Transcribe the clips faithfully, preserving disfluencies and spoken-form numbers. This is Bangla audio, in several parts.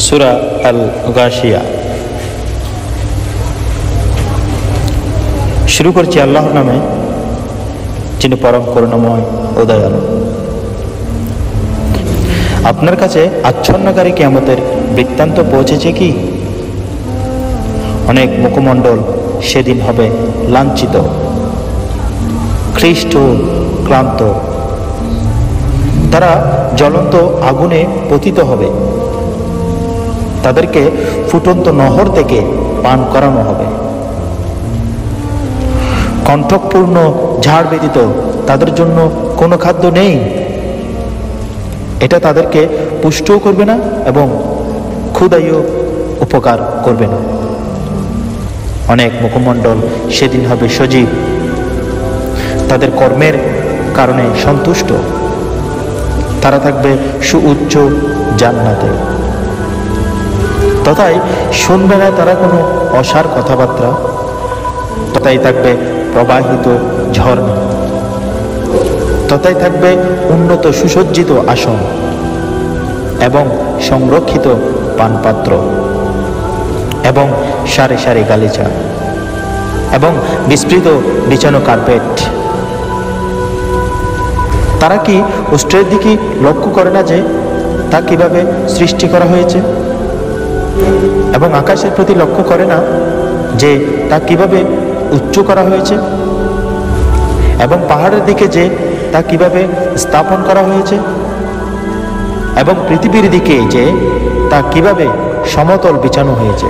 সূরা আল গাশিয়া। শুরু করছি আল্লাহর নামে, যিনি পরম করুণাময় ও দয়ালু। আপনার কাছে আচ্ছন্নকারী কিয়ামতের বৃত্তান্ত পৌঁছেছে কি? অনেক মুখমণ্ডল সেদিন হবে লাঞ্ছিত, ক্লিষ্ট, ক্লান্ত। তারা জ্বলন্ত আগুনে পতিত হবে। তাদেরকে ফুটন্ত নহর থেকে পান করানো হবে। কণ্ঠকপূর্ণ ঝাড় ব্যতীত তাদের জন্য কোনো খাদ্য নেই। এটা তাদেরকে পুষ্টও করবে না এবং ক্ষুধায়ও উপকার করবে না। অনেক মুখমণ্ডল সেদিন হবে সজীব, তাদের কর্মের কারণে সন্তুষ্ট। তারা থাকবে সুউচ্চ জান্নাতে। তথায় শুনবে না তারা কোনো অসার কথাবার্তা। তথায় থাকবে প্রবাহিত ঝর্ণা। তথায় থাকবে উন্নত সুসজ্জিত আসন এবং সংরক্ষিত পানপাত্র এবং সারি সারি গালিচা এবং বিস্তৃত বিছানো কার্পেট। তারা কি উষ্ট্রের দিকে লক্ষ্য করে না যে তা কিভাবে সৃষ্টি করা হয়েছে, এবং আকাশের প্রতি লক্ষ্য করে না যে তা কিভাবে উচ্চ করা হয়েছে, এবং পাহাড়ের দিকে যে তা কিভাবে স্থাপন করা হয়েছে, এবং পৃথিবীর দিকে যে তা কিভাবে সমতল বিছানো হয়েছে।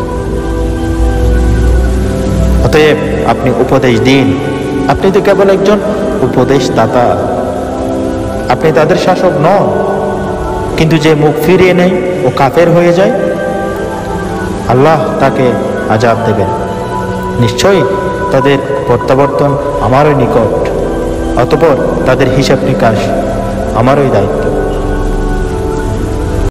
অতএব আপনি উপদেশ দিন। আপনি তো কেবল একজন উপদেশদাতা, আপনি তাদের শাসক নন। কিন্তু যে মুখ ফিরিয়ে নেয় ও কাফের হয়ে যায়, আল্লাহ তাকে আযাব দেবেন। নিশ্চয়ই তাদের প্রত্যাবর্তন আমারই নিকট, অতঃপর তাদের হিসাব নিকাশ আমারই দায়িত্ব।